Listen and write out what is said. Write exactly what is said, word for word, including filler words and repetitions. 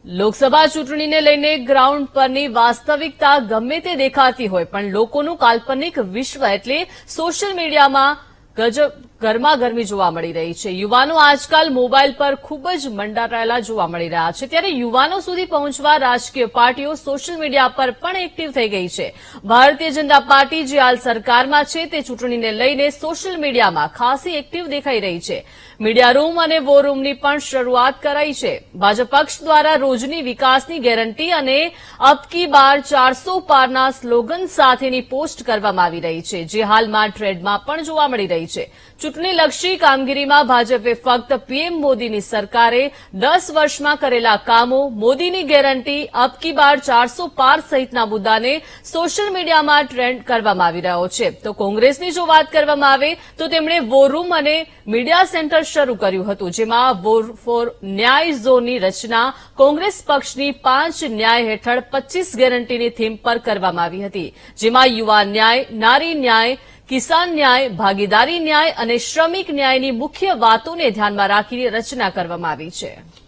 લોકસભા ચૂંટણીને લઈને ગ્રાઉન્ડ પરની વાસ્તવિકતા ગમે તે દેખાતી હોય પણ લોકોનું કાલ્પનિક વિશ્વ એટલે સોશિયલ મીડિયામાં ગજબ ગરમાગરમી જોવા મળી રહી છે। યુવાનો આજકાલ મોબાઈલ પર ખૂબ જ મંડારાયેલા જોવા મળી રહ્યા છે, ત્યારે યુવાનો સુધી પહોંચવા રાજકીય પાર્ટીઓ સોશિયલ મીડિયા પર પણ એક્ટિવ થઈ ગઈ છે। ભારતીય જનતા પાર્ટી જે હાલ સરકારમાં છે તે ચૂંટણીને લઈને સોશિયલ મીડિયામાં ખાસી એક્ટિવ દેખાઈ રહી છે। મીડિયા રૂમ અને વોર રૂમની પણ શરૂઆત કરાઈ છે। ભાજપ પક્ષ દ્વારા રોજની વિકાસની ગેરંટી અને અબકી બાર ચારસો પારના સ્લોગન સાથેની પોસ્ટ કરવામાં આવી રહી છે, જે હાલમાં ટ્રેન્ડમાં પણ જોવા મળી રહી છે। ચૂંટણીલક્ષી કામગીરીમાં ભાજપે ફક્ત પીએમ મોદીની સરકારે દસ વર્ષમાં કરેલા કામો, મોદીની ગેરંટી, અબકી બાર ચારસો પાર સહિતના મુદ્દાને સોશિયલ મીડિયામાં ટ્રેન્ડ કરવામાં આવી રહ્યો છે। તો કોંગ્રેસની જો વાત કરવામાં આવે તો તેમણે વોર રૂમ અને મીડિયા સેન્ટર શરૂ કર્યું હતું, જેમાં વોર ફોર ન્યાય ઝોનની રચના કોંગ્રેસ પક્ષની પાંચ ન્યાય હેઠળ પચીસ ગેરંટીની થીમ પર કરવામાં આવી હતી, જેમાં યુવા ન્યાય, નારી ન્યાય, કિસાન ન્યાય, ભાગીદારી ન્યાય અને શ્રમિક ન્યાયની મુખ્ય વાતોને ધ્યાનમાં રાખીને રચના કરવામાં આવી છે।